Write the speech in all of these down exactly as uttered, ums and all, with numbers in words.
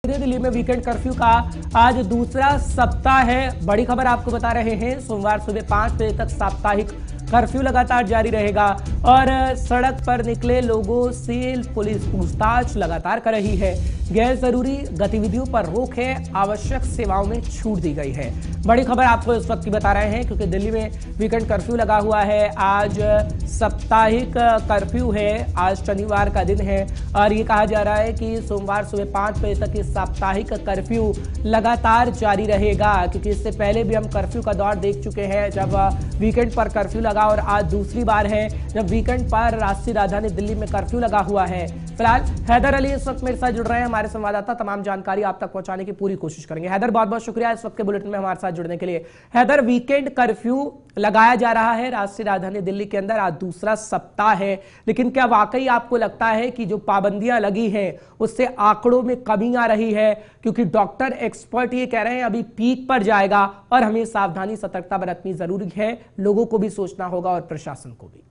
रही दिल्ली में weekend curfew का आज दूसरा सप्ताह है। बड़ी खबर आपको बता रहे हैं, सोमवार सुबह पांच बजे तक साप्ताहिक कर्फ्यू लगातार जारी रहेगा और सड़क पर निकले लोगों से पुलिस पूछताछ लगातार कर रही है। गैर जरूरी गतिविधियों पर रोक है, आवश्यक सेवाओं में छूट दी गई है। बड़ी खबर आपको इस वक्त की बता रहे हैं क्योंकि दिल्ली में वीकेंड कर्फ्यू लगा हुआ है। आज साप्ताहिक कर्फ्यू है, आज शनिवार का दिन है और ये कहा जा रहा है कि सोमवार सुबह पांच बजे तक इस साप्ताहिक कर्फ्यू लगातार जारी रहेगा, क्योंकि इससे पहले भी हम कर्फ्यू का दौर देख चुके हैं जब वीकेंड पर कर्फ्यू लगा और आज दूसरी बार है जब वीकेंड पर राष्ट्रीय राजधानी दिल्ली में कर्फ्यू लगा हुआ है। फिलहाल हैदर अली इस वक्त मेरे साथ जुड़ रहे हैं, हमारे संवाददाता। तमाम जानकारी आप तक पहुंचाने की पूरी कोशिश करेंगे। हैदर, बहुत बहुत शुक्रिया इस वक्त के बुलेटिन में हमारे साथ जुड़ने के लिए। हैदर, वीकेंड कर्फ्यू लगाया जा रहा है राष्ट्रीय राजधानी दिल्ली के अंदर, आज दूसरा सप्ताह है, लेकिन क्या वाकई आपको लगता है कि जो पाबंदियां लगी हैं उससे आंकड़ों में कमी आ रही है? क्योंकि डॉक्टर एक्सपर्ट ये कह रहे हैं अभी पीक पर जाएगा और हमें सावधानी सतर्कता बरतनी जरूरी है, लोगों को भी सोचना होगा और प्रशासन को भी।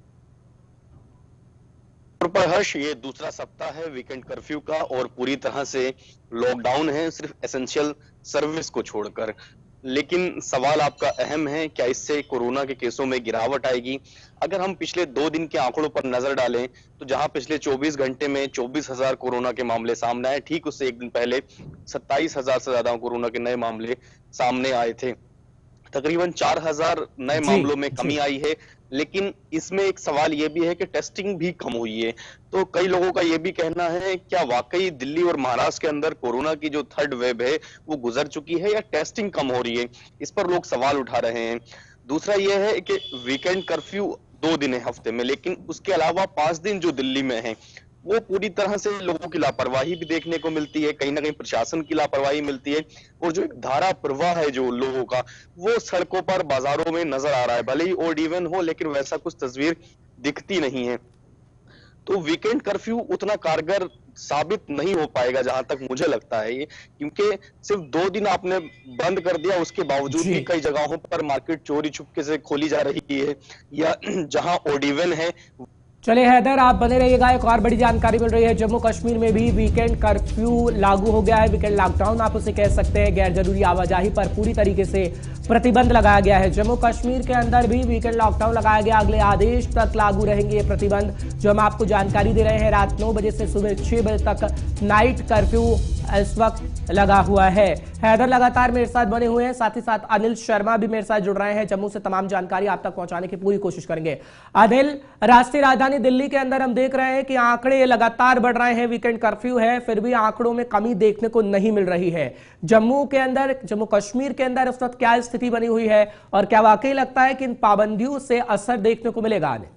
पर हर्ष, ये दूसरा सप्ताह है वीकेंड कर्फ्यू का और पूरी तरह से लॉकडाउन है, सिर्फ एसेंशियल सर्विस को छोड़कर। लेकिन सवाल आपका अहम है, क्या इससे कोरोना के केसों में गिरावट आएगी? अगर हम पिछले दो दिन के आंकड़ों पर नजर डालें तो जहां पिछले चौबीस घंटे में चौबीस हजार कोरोना के मामले सामने आए, ठीक उससे एक दिन पहले सत्ताईस हजार से ज्यादा कोरोना के नए मामले सामने आए थे। तकरीबन चार हजार नए मामलों में कमी आई है, लेकिन इसमें एक सवाल यह भी है कि टेस्टिंग भी कम हुई है। तो कई लोगों का यह भी कहना है, क्या वाकई दिल्ली और महाराष्ट्र के अंदर कोरोना की जो थर्ड वेव है वो गुजर चुकी है या टेस्टिंग कम हो रही है? इस पर लोग सवाल उठा रहे हैं। दूसरा यह है कि वीकेंड कर्फ्यू दो दिन है हफ्ते में, लेकिन उसके अलावा पांच दिन जो दिल्ली में है वो पूरी तरह से लोगों की लापरवाही भी देखने को मिलती है, कहीं ना कहीं प्रशासन की लापरवाही मिलती है और जो एक धारा प्रवाह है जो लोगों का, वो सड़कों पर बाजारों में नजर आ रहा है। भले ही ओड इवन हो, लेकिन वैसा कुछ तस्वीर दिखती नहीं है। तो वीकेंड कर्फ्यू उतना कारगर साबित नहीं हो पाएगा जहां तक मुझे लगता है, ये क्योंकि सिर्फ दो दिन आपने बंद कर दिया, उसके बावजूद भी कई जगहों पर मार्केट चोरी छुपके से खोली जा रही है या जहां ओड इवन है। चलिए हैदर, आप बने रहिएगा। एक और बड़ी जानकारी मिल रही है, जम्मू कश्मीर में भी वीकेंड कर्फ्यू लागू हो गया है। वीकेंड लॉकडाउन आप उसे कह सकते हैं। गैर जरूरी आवाजाही पर पूरी तरीके से प्रतिबंध लगाया गया है। जम्मू कश्मीर के अंदर भी वीकेंड लॉकडाउन लगाया गया, अगले आदेश तक लागू रहेंगे ये प्रतिबंध, जो हम आपको जानकारी दे रहे हैं। रात नौ बजे से सुबह छह बजे तक नाइट कर्फ्यू इस वक्त लगा हुआ है। हैदर लगातार मेरे साथ बने हुए हैं, साथ ही साथ अनिल शर्मा भी मेरे साथ जुड़ रहे हैं। जम्मू से तमाम जानकारी आप तक पहुंचाने की पूरी कोशिश करेंगे। अनिल, राष्ट्रीय राजधानी दिल्ली के अंदर हम देख रहे हैं कि आंकड़े लगातार बढ़ रहे हैं। वीकेंड कर्फ्यू है, फिर भी आंकड़ों में कमी देखने को नहीं मिल रही है। जम्मू के अंदर, जम्मू कश्मीर के अंदर इस वक्त क्या स्थिति बनी हुई है और क्या वाकई लगता है कि इन पाबंदियों से असर देखने को मिलेगा? अनिल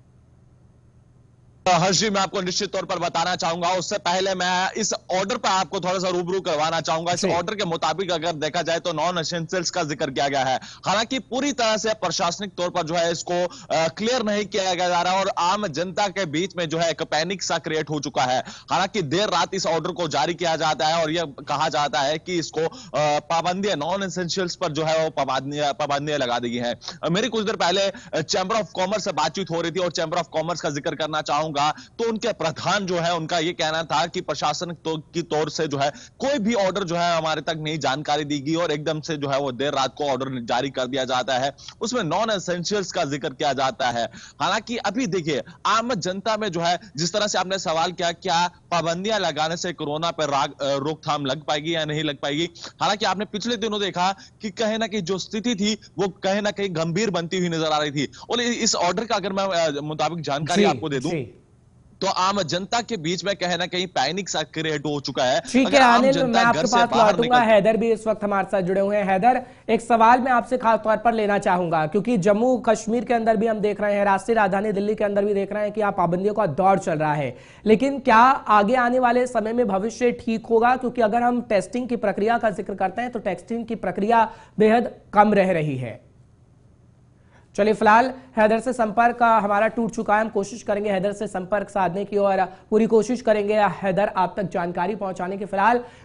हर्ष जी, मैं आपको निश्चित तौर पर बताना चाहूंगा, उससे पहले मैं इस ऑर्डर पर आपको थोड़ा सा रूबरू करवाना चाहूंगा। इस ऑर्डर के मुताबिक अगर देखा जाए तो नॉन एसेंशियल्स का जिक्र किया गया है। हालांकि पूरी तरह से प्रशासनिक तौर पर जो है इसको क्लियर नहीं किया गया जा रहा और आम जनता के बीच में जो है एक पैनिक सा क्रिएट हो चुका है। हालांकि देर रात इस ऑर्डर को जारी किया जाता है और यह कहा जाता है कि इसको पाबंदियां, नॉन एसेंशियल्स पर जो है वो पाबंदियां पाबंदियां लगा दी है। मेरी कुछ देर पहले चैंबर ऑफ कॉमर्स से बातचीत हो रही थी और चैंबर ऑफ कॉमर्स का जिक्र करना चाहूंगा तो उनके प्रधान जो है उनका यह कहना था कि प्रशासन तो, की तौर से जो है कोई भी ऑर्डर जो है हमारे तक नहीं जानकारी दी गई और एकदम से जो है वो देर रात को ऑर्डर जारी कर दिया जाता है। उसमें नॉन एसेंशियल्स का जिक्र किया जाता है। हालांकि अभी देखिए, आम जनता में जो है, जिस तरह से आपने सवाल किया, क्या पाबंदियां लगाने से कोरोना पर रोकथाम लग पाएगी या नहीं लग पाएगी? हालांकि आपने पिछले दिनों देखा कि कहीं ना कहीं जो स्थिति थी वो कहीं ना कहीं गंभीर बनती हुई नजर आ रही थी और इस ऑर्डर का अगर मैं मुताबिक जानकारी आपको दे दूं तो आम जनता के बीच में कहीं ना कहीं पैनिक सा क्रिएट हो चुका है। ठीक है अनिल, मैं आपके पास लौटूंगा। हैदर भी इस वक्त हमारे साथ जुड़े हुए हैं। हैदर, एक सवाल मैं आपसे खास तौर पर लेना चाहूंगा, क्योंकि जम्मू कश्मीर के अंदर भी हम देख रहे हैं, राष्ट्रीय राजधानी दिल्ली के अंदर भी देख रहे हैं कि यहाँ पाबंदियों का दौर चल रहा है, लेकिन क्या आगे आने वाले समय में भविष्य ठीक होगा? क्योंकि अगर हम टेस्टिंग की प्रक्रिया का जिक्र करते हैं तो टेस्टिंग की प्रक्रिया बेहद कम रह रही है। चलिए, फिलहाल हैदर से संपर्क हमारा टूट चुका है। हम कोशिश करेंगे हैदर से संपर्क साधने की और पूरी कोशिश करेंगे हैदर आप तक जानकारी पहुंचाने की। फिलहाल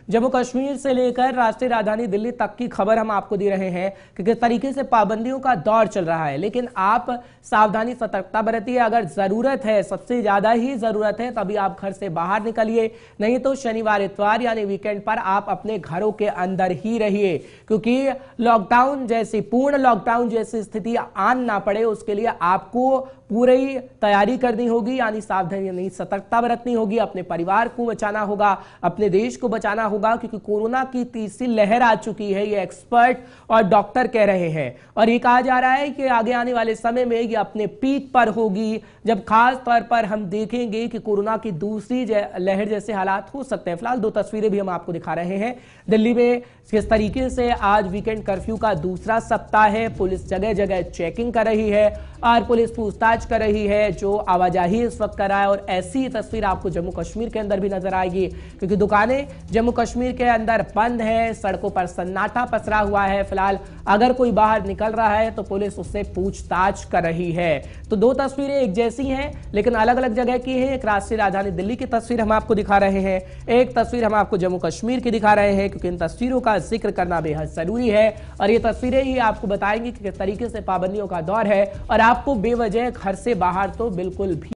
जम्मू कश्मीर से लेकर राष्ट्रीय राजधानी दिल्ली तक की खबर हम आपको दे रहे हैं कि किस तरीके से पाबंदियों का दौर चल रहा है, लेकिन आप सावधानी सतर्कता बरतिए। अगर जरूरत है, सबसे ज्यादा ही जरूरत है, तभी आप घर से बाहर निकलिए, नहीं तो शनिवार इतवार यानी वीकेंड पर आप अपने घरों के अंदर ही रहिए, क्योंकि लॉकडाउन जैसी पूर्ण लॉकडाउन जैसी स्थिति आन ना पड़े उसके लिए आपको पूरी तैयारी करनी होगी, यानी सावधानी सतर्कता बरतनी होगी। अपने परिवार को बचाना होगा, अपने देश को बचाना होगा, क्योंकि कोरोना की तीसरी लहर आ चुकी है, ये एक्सपर्ट और डॉक्टर कह रहे हैं। और ये कहा जा रहा है कि आगे आने वाले समय में ये अपने पीक पर होगी, जब खास तौर पर हम देखेंगे कि कोरोना की दूसरी लहर जैसे हालात हो सकते हैं। फिलहाल दो तस्वीरें भी हम आपको दिखा रहे हैं दिल्ली में किस तरीके से आज वीकेंड कर्फ्यू का दूसरा सप्ताह है। पुलिस जगह जगह चेकिंग कर रही है और पुलिस पूछताछ कर रही है जो आवाजाही इस वक्त कर रहा है। और ऐसी तस्वीर आपको जम्मू कश्मीर के अंदर भी नजर आएगी, क्योंकि दुकानें जम्मू कश्मीर के अंदर बंद है, सड़कों पर सन्नाटा पसरा हुआ है। फिलहाल अगर कोई बाहर निकल रहा है तो पुलिस उससे पूछताछ कर रही है। तो दो तस्वीरें एक जैसी हैं लेकिन अलग अलग जगह की हैं। एक राष्ट्रीय राजधानी दिल्ली की तस्वीर हम आपको दिखा रहे हैं, एक तस्वीर हम आपको जम्मू कश्मीर की दिखा रहे हैं, क्योंकि इन तस्वीरों का जिक्र करना बेहद जरूरी है। और ये तस्वीरें ही आपको बताएंगी कि किस तरीके से पाबंदियों का दौर है और आपको बेवजह घर से बाहर तो बिल्कुल भी